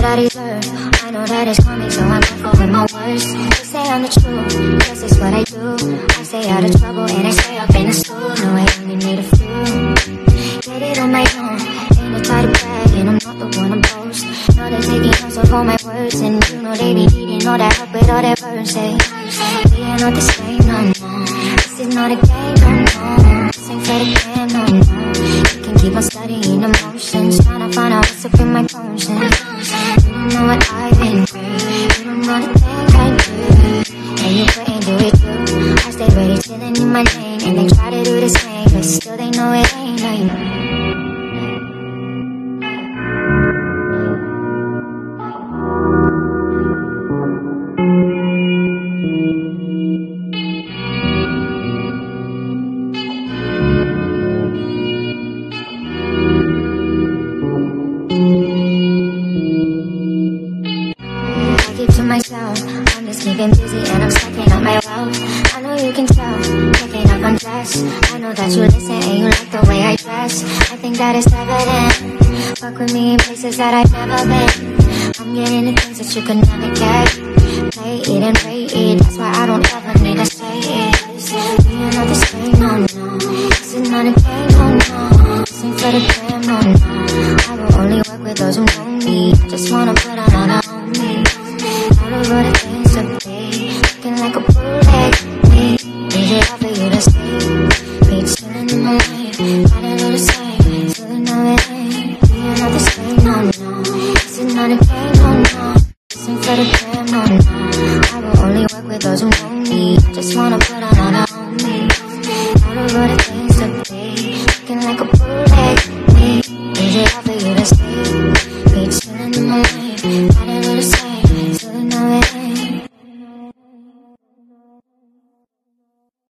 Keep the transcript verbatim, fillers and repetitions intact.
I deserve. I know that it's coming, so I'm careful with my words. They say I'm the truth, this is what I do. I stay out of trouble and I stay up in the school. No, I only need a few. Get it on my own, ain't no try to brag, and I'm not the one to boast. Know they're taking notes of all my words, and you know they be needing all that help with all their words. Say, we are not the same, no, no. This is not a game, no, no. This ain't for the game, no, no. You can keep on studying emotions, trying to find out what's up in my conscience. You don't know what I've been through, you don't know the things I do. And you couldn't do it too. I stay ready, chilling in my lane, and they try to do the same, but still they know it ain't like. Myself, I'm just keeping busy and I'm stacking up my wealth. I know you can tell, picking up on dress. I know that you listen and you like the way I dress. I think that it's evident. Fuck with me in places that I've never been. I'm getting the things that you could never get. Play it and pray it, that's why I don't ever need to say it. We are not the same, no, no. This is not a game, no, no. This ain't for the gram, no, no. I will only work with those who know me. I just wanna put on all the homies. All of the things to be, looking like a bullet. Me, is it hard for you to see? Me chilling in my lane, gotta do the same. Still know it ain't. We are not the same, no, no. This is not a game, no, no. This ain't for the gram, no, no. I will only work with those who know me. I just wanna put on all the homies. All of the things to be, looking like a bullet. Me, is it hard for you to see? Me chilling in my lane.